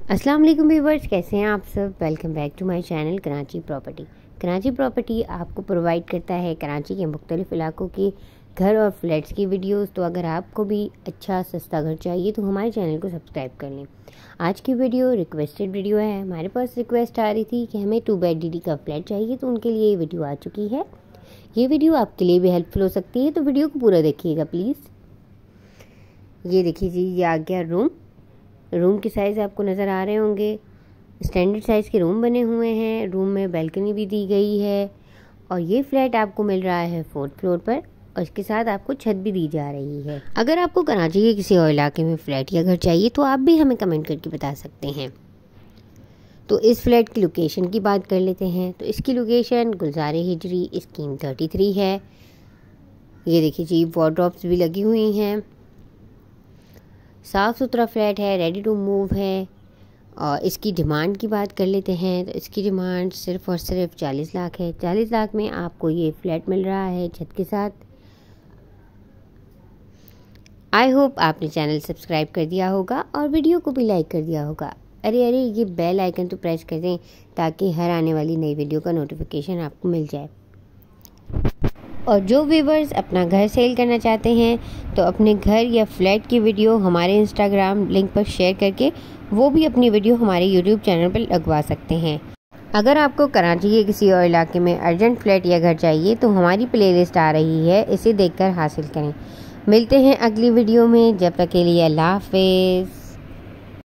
अस्सलाम वालेकुम व्यूवर्स, कैसे हैं आप सब। Welcome back to my channel Karachi property. Karachi property आपको प्रोवाइड करता है कराची के मुख्तलिफ इलाकों के घर और फ्लैट्स की वीडियोस। तो अगर आपको भी अच्छा सस्ता घर चाहिए तो हमारे चैनल को सब्सक्राइब कर लें। आज की वीडियो रिक्वेस्टेड वीडियो है। हमारे पास रिक्वेस्ट आ रही थी कि हमें 2 बेड DD का फ्लैट चाहिए, तो उनके लिए ये वीडियो आ चुकी है। ये वीडियो आपके लिए भी हेल्पफुल हो सकती है, तो वीडियो को पूरा देखिएगा प्लीज़। ये देखिए जी, ये आ गया रूम के साइज़ आपको नज़र आ रहे होंगे। स्टैंडर्ड साइज़ के रूम बने हुए हैं। रूम में बैल्कनी भी दी गई है और ये फ्लैट आपको मिल रहा है 4th फ्लोर पर और इसके साथ आपको छत भी दी जा रही है। अगर आपको कराची के किसी और इलाके में फ्लैट या घर चाहिए तो आप भी हमें कमेंट करके बता सकते हैं। तो इस फ्लैट की लोकेशन की बात कर लेते हैं। तो इसकी लोकेशन गुलज़ार हिजरी स्कीम 33 है। ये देखिए जी, वार्डरोब्स भी लगी हुई हैं। साफ़ सुथरा फ्लैट है, रेडी टू मूव है। और इसकी डिमांड की बात कर लेते हैं। तो इसकी डिमांड सिर्फ़ और सिर्फ 40 लाख है। 40 लाख में आपको ये फ्लैट मिल रहा है छत के साथ। आई होप आपने चैनल सब्सक्राइब कर दिया होगा और वीडियो को भी लाइक कर दिया होगा। अरे ये बेल आइकन तो प्रेस कर दें ताकि हर आने वाली नई वीडियो का नोटिफिकेशन आपको मिल जाए। और जो व्यूवर्स अपना घर सेल करना चाहते हैं तो अपने घर या फ्लैट की वीडियो हमारे इंस्टाग्राम लिंक पर शेयर करके वो भी अपनी वीडियो हमारे यूट्यूब चैनल पर लगवा सकते हैं। अगर आपको कराची के किसी और इलाके में अर्जेंट फ्लैट या घर चाहिए तो हमारी प्लेलिस्ट आ रही है, इसे देखकर हासिल करें। मिलते हैं अगली वीडियो में, जब तक के लिए अल्लाह हाफिज़।